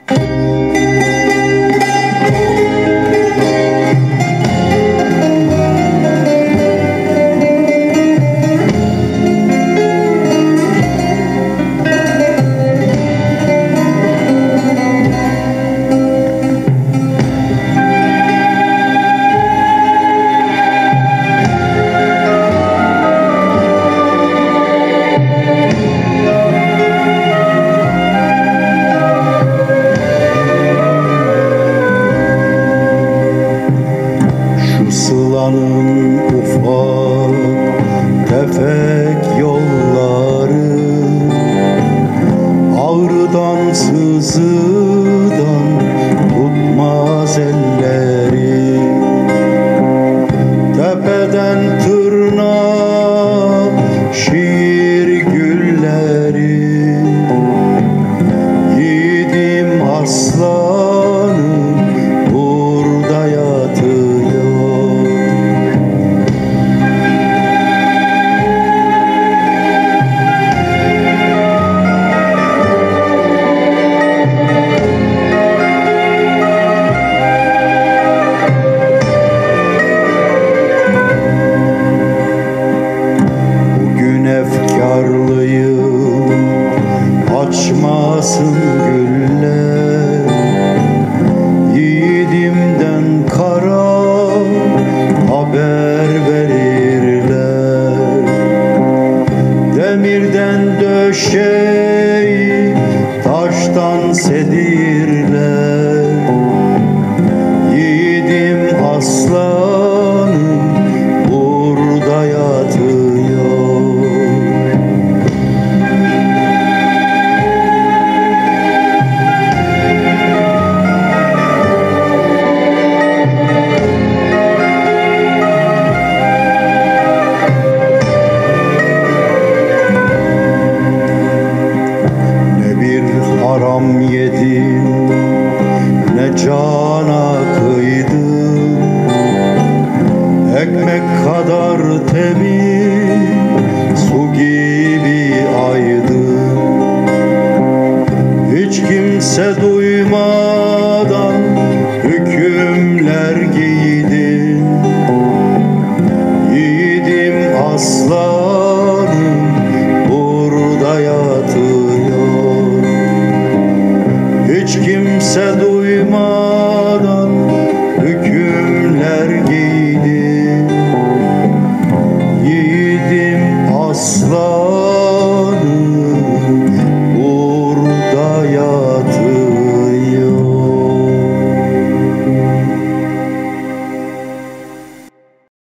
Sıla'nın ufak tefek yolları, ağrıdan sızıdan tutmaz elleri. Tepeden tırnağa şiir gülleri, yiğidim aslanım burada yatır. Efkarlıyım, açmasın güller, yiğidimden kara haber verirler. Demirden döşeyi taştan sedirler, yiğidim aslanım burada yatır. Haram yedim, ne cana kıydım, ekmek kadar temiz, su gibi aydım. Hiç kimse duymadan hükümler giydim, yiğidim aslanım burada yatıyor. Hiç kimse